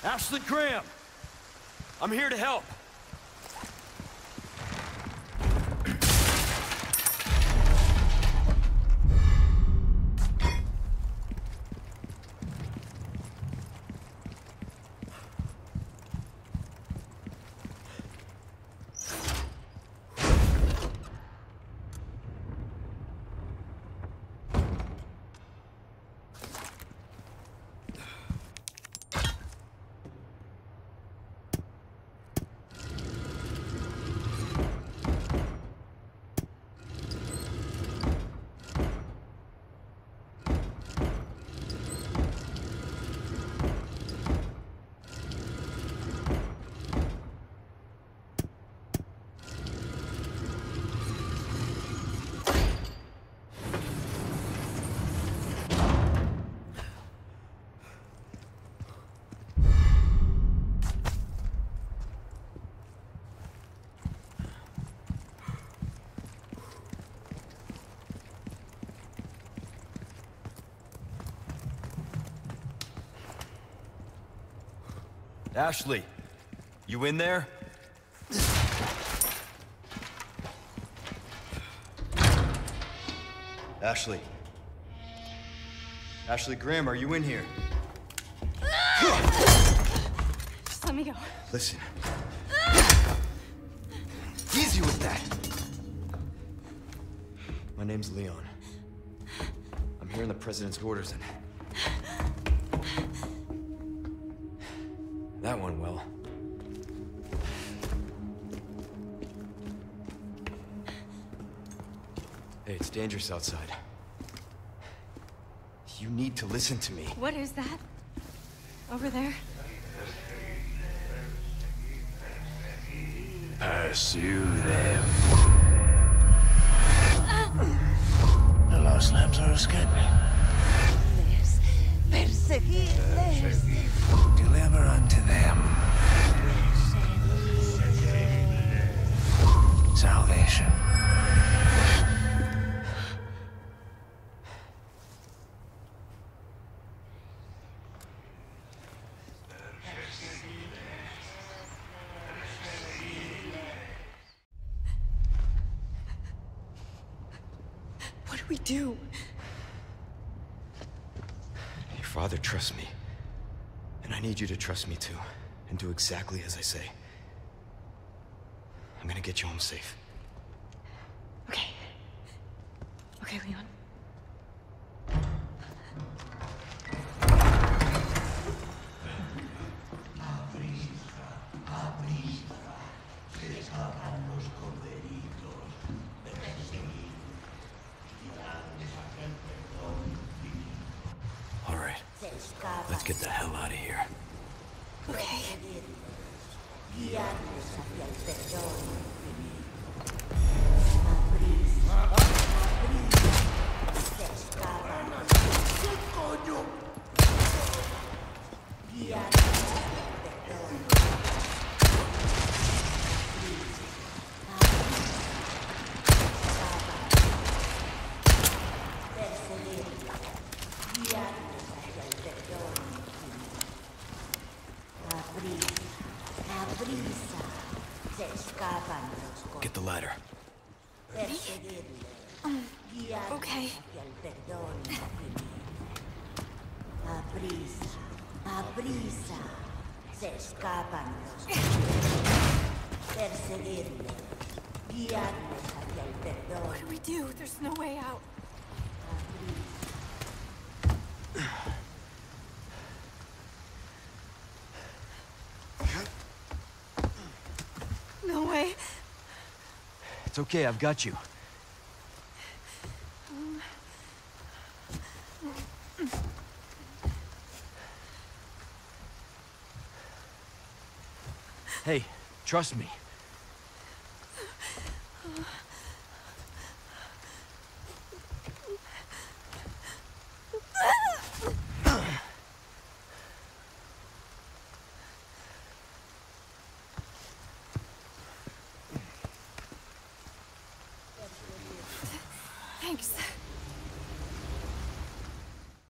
Ashley Graham! I'm here to help. Ashley, you in there? Ashley. Ashley Graham, are you in here? Just let me go. Listen. Easy with that. My name's Leon. I'm here in the President's orders and... that went well. Hey, it's dangerous outside. You need to listen to me. What is that? Over there? Pursue them. The Los Lambs are escaping. Perseguirles. Deliver unto them salvation. What do we do? Your father trusts me. And I need you to trust me too, and do exactly as I say. I'm gonna get you home safe. Okay. Okay, Leon. All right, let's get the hell out of here. Okay. Guiarnos hacia el perdón. Se escapan. ¿Qué coño? Guiarnos hacia el perdón. Perseguir. Guiarnos hacia el perdón. A brisa, se escapan los Get the ladder. perseguirles, guiarlos Okay. hacia el perdón infinito. A brisa, se escapan los perseguirles, guiarlos hacia el perdón. What do we do? There's no way out. No way. It's okay, I've got you. Hey, trust me.